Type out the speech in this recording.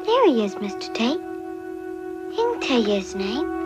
There he is, Mr. Tate. He can tell you his name.